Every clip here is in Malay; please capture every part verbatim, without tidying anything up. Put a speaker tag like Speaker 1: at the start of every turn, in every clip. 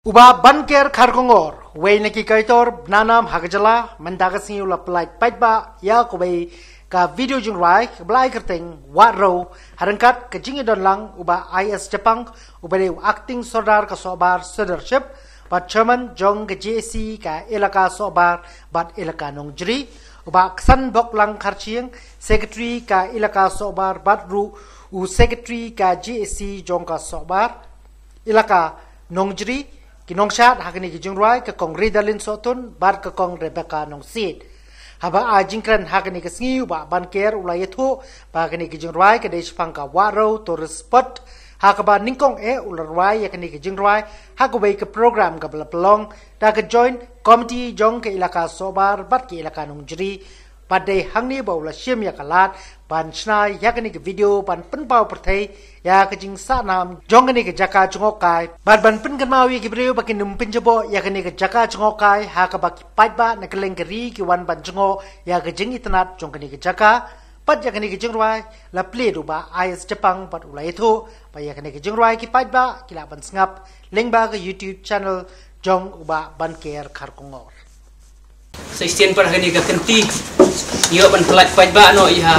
Speaker 1: Uba banker karkongor, way neki kaitor, nanam hagajala, mandagasi ula pelai paitba, ya kowe ka video jung rai, belai kerting, waro, harangkat ke jingi don lang, uba I S Jepang, uba de acting sodar ka sobar sedership, bat chairman jong ke J C ka elaka sobar, bat elaka nongjri, uba ksan bok lang karchieng, secretary ka elaka sobar, bat ru, u secretary ka J C jong ka sobar, elaka nongjri, kinong syat hakini kijung ruai ke kong Ridalin Sotun bar ke kong Rebecca nong Sid haba a jingkran hakini ke sngi ba banker ulai itu ba hakini kijung ruai ke desh pangka waro tourist spot hakaba ningkong e ularwai hakini kijung ruai hakubai ke program ke belapelong da ke join committee jong ke ilaka sobar bat ke ilaka nong jeri pada hangni ba ulah syem ya kalat ban snai yakini ke video ban penpau pertai ya ke jing sanam jong ni ke jaka chungokai ban ban pen kan mawi ki breu bakin num pinjabo ya ke ni ke jaka chungokai ha ka bak paitba na keleng keri ki wan ban chungo ya ke jing itnat jong ke ni ke jaka pat ya ke ni ke jing ruai la ple du ba I S Jepang pat ulai thu ba ya ke ni ke jing ruai ki paitba ki la ban ngap link ba ke YouTube channel jong uba ban ker kharkongor
Speaker 2: Sesian par hari ka kenti iyo ban pelat paitba no iha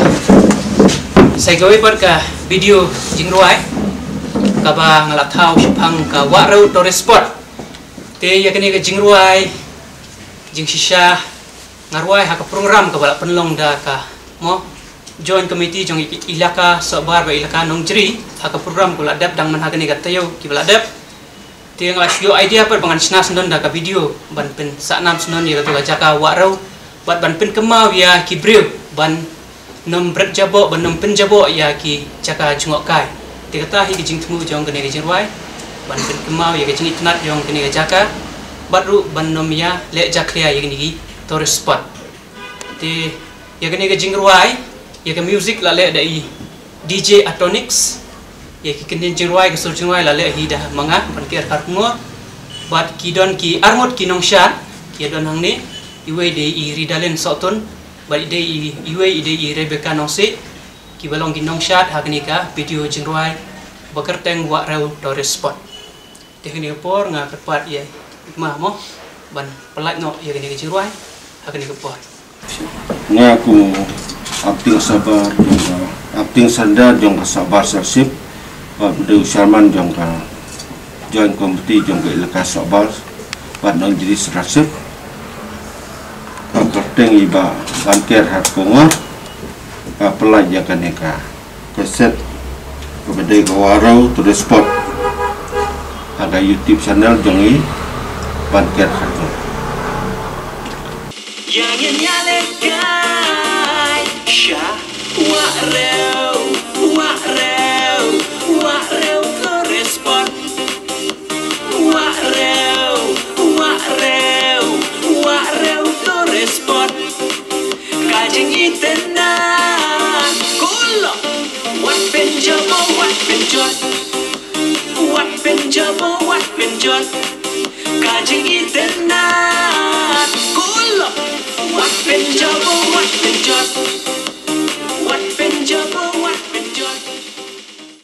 Speaker 2: saya gawe par ka video jingruai ka ba ngalat thau shapang ka warau tourist spot te ya kene ka jingruai jing shisha ngarwai ha ka program ka bala penlong da ka mo join committee jong ilaka sobar ba ilaka nongjri ha ka program kula dap dang man ha kene ka tayo ki bala dap te ngala shio idea par bangan sna sndon da ka video ban pen saknam sndon ya ka jaka warau bat ban pen kemau ya ki breu ban nom bret jabo ban nom pen jabo ya ki jaka jungok kai te kata hi ki jing tmu jong kene ki jingruai ban pen kemau ya ki jing itnat jong kene ka jaka bat ru ban nom ya le jaklia ya ki tourist spot te ya kene ka jingruai ya ka music la le da i D J Atonix ya ki kene jingruai ka sur jingruai la le hi da manga ban ker kar ngo bat ki don ki armot ki nong shat ki don hang ni iwe de i Ridalin Sotun balik de i iwe de i Rebecca nong se ki balong ki nong shat hakni ka video jingruai bakar teng wa rau tourist spot tekni por nga kepat ye ma mo ban pelat no ye ni jingruai hakni ke por
Speaker 3: nga ku acting sabar acting sanda jong sabar sip Abdul Sharman jong ka join committee jong ke ilaka sabar ban nong jadi serasip kerteng iba banker hat kongor pelaj akan eka keset kepada kawarau to the spot ada YouTube channel jongi banker hat yang nyale kai sha warau warau warau to the spot warau warau warau to the spot kajing itena kulo wat penjamo wat penjot wat penjamo wat penjot kajing itena kulo wat penjamo wat penjot